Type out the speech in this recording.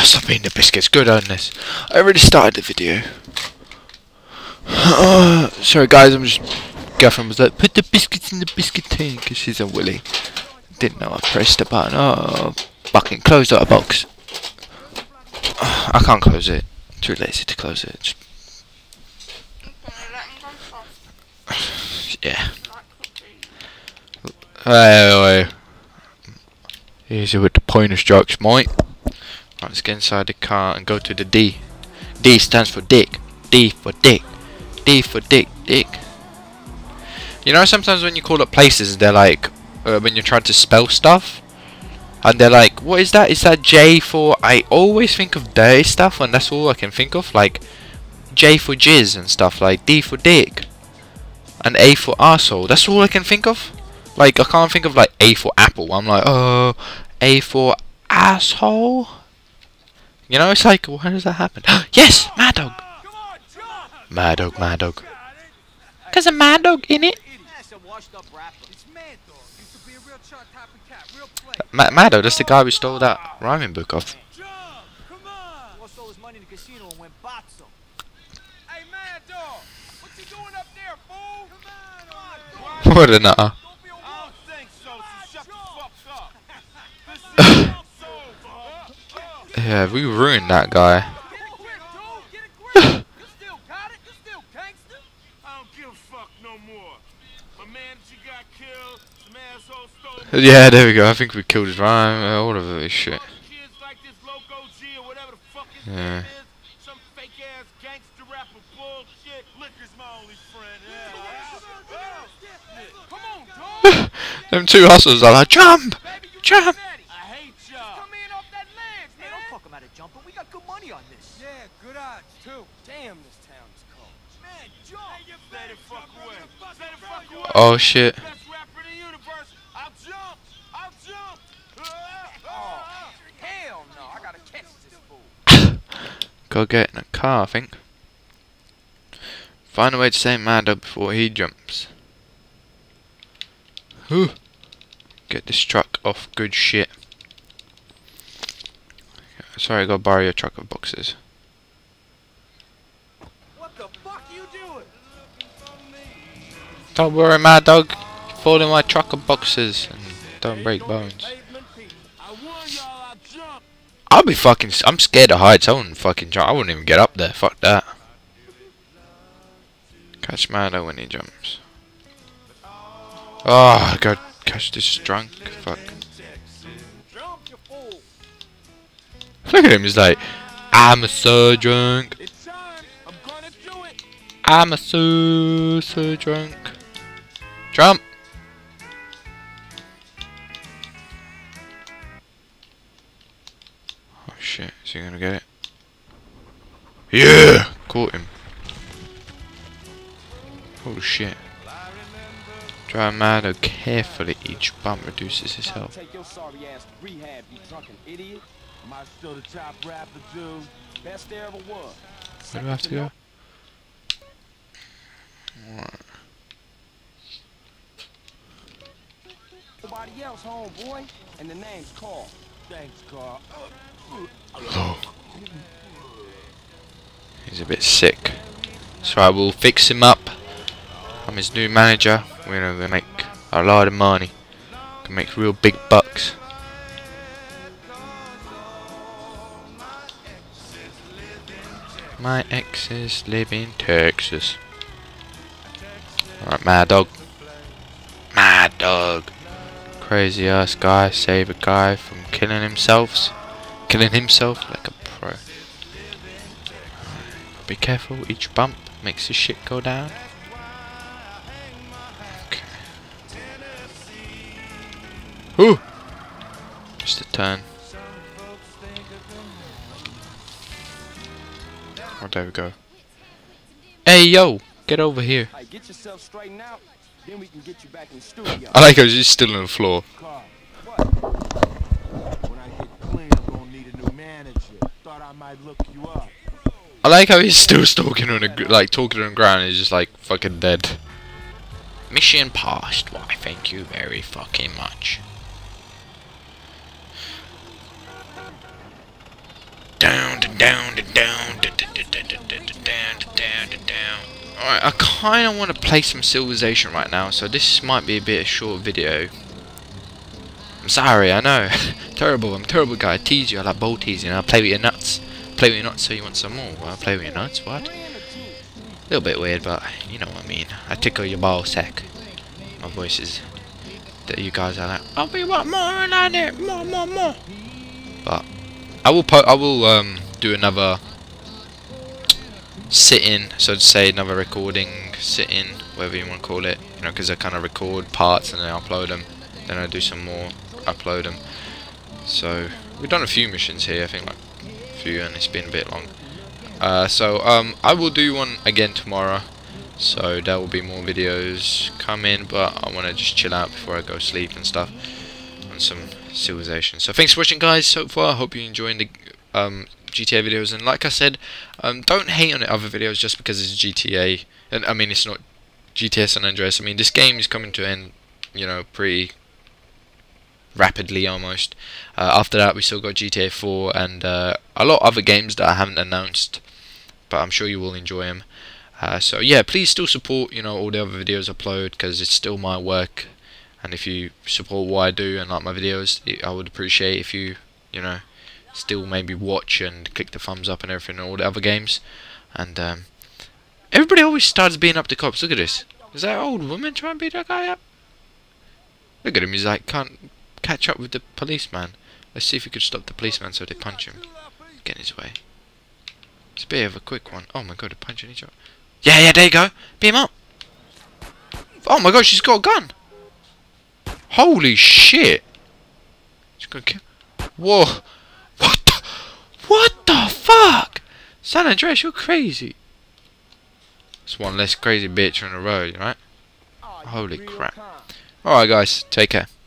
Stop eating the biscuits. Good on this. I already started the video. Sorry guys, I'm just... Girlfriend was like, put the biscuits in the biscuit tin, because she's a willy. Didn't know I pressed the button. Oh, fucking close that box. I can't close it. Too lazy to close it. Just... Yeah. Anyway. Easy with the pointer strokes, mate. Right, let's get inside the car and go to the D. D stands for dick. D for dick. D for dick. Dick. You know, sometimes when you call up places, they're like, when you're trying to spell stuff, and they're like, what is that? Is that J for... I always think of dirty stuff, and that's all I can think of. Like, J for jizz and stuff. Like, D for dick. And A for arsehole. That's all I can think of. Like, I can't think of, like, A for apple. I'm like, oh, A for asshole? You know, it's like, why does that happen? Yes! Mad Dog! Mad Dog, Mad Dog. There's a Mad Dog in it. Mad Dog, that's the guy we stole that rhyming book off. What a nutter. Yeah, we ruined that guy. Yeah, there we go. I think we killed his rhyme. All of this shit. Yeah. Them two hustlers are like, jump! Jump! Oh shit. Go get in a car, I think. Find a way to save Mad Dog before he jumps. Whew. Get this truck off good shit. Sorry, I gotta borrow your truck of boxes. What the fuck you doing? Don't worry, Mad Dog. Fall in my truck of boxes and don't break bones. I'll be fucking... I'm scared of heights. I wouldn't fucking jump. I wouldn't even get up there. Fuck that. Catch Mad Dog when he jumps. Oh, I gotta catch this drunk. Fuck. Look at him. He's like, I'm so drunk. I'm so drunk. Jump. Oh shit, is he gonna get it? Yeah! Caught him. Oh shit. Drive Mad Dog carefully, each bump reduces his health. Take your sorry ass to rehab, you drunken idiot. Am I still the top rapper, dude? Best there ever was. Where do I have to go? Nobody else home, boy. And the name's Carl. Thanks, Carl. Oh. He's a bit sick. So I will fix him up. I'm his new manager. We're gonna make a lot of money. Can make real big bucks. My exes live in Texas. Alright, Mad Dog. Mad Dog. Crazy ass guy. Save a guy from killing himself. Killing himself like a pro. Right. Be careful, each bump makes his shit go down. Okay. Ooh! Just a turn. Oh, there we go. Hey yo! Get over here. Get yourself straightened out, then we can get you back in the studio. I like how she's still on the floor. Carl, what? When I get clean, I'm gonna need a new manager. Thought I might look you up. I like how he's still talking on the talking on the ground. He's just like fucking dead. Mission passed. Why? Thank you very fucking much. Alright, I kinda wanna play some Civilization right now, so this might be a bit of a short video. I'm sorry, I know. Terrible, I'm a terrible guy. I tease you, I like ball teasing, I play with your nuts. Play with your nuts so you want some more. Well, I play with your nuts, what? A little bit weird, but you know what I mean. I tickle your ball sack. My voice is that you guys are like, oh, we want more like it, more. But I will do another sit-in, so to say, another recording sit-in, whatever you want to call it. You know, because I kind of record parts and then upload them. Then I do some more, upload them. So we've done a few missions here. I think like a few, and it's been a bit long. I will do one again tomorrow. So there will be more videos coming, but I want to just chill out before I go sleep and stuff on some Civilization. So thanks for watching, guys, so far. I hope you're enjoying the GTA videos, and like I said, don't hate on the other videos just because it's GTA. And I mean, it's not GTA San Andreas. I mean, this game is coming to an end, you know, pretty rapidly almost. After that, we still got GTA 4 and a lot of other games that I haven't announced, but I'm sure you will enjoy them. So yeah, please still support, you know, all the other videos I upload, because it's still my work. And if you support what I do and like my videos, I would appreciate if you know, still maybe watch and click the thumbs up and everything, and all the other games. And everybody always starts beating up the cops. Look at this. Is that old woman trying to beat that guy up? Look at him. He's like, can't catch up with the policeman. Let's see if we could stop the policeman so they punch him. Get in his way. It's a bit of a quick one. Oh my god, they're punching each other. Yeah, there you go. Beat him up. Oh my god, she's got a gun. Holy shit. She's gonna kill. Whoa. What the fuck? San Andreas, you're crazy. It's one less crazy bitch on the road, right? Holy crap. Alright guys, take care.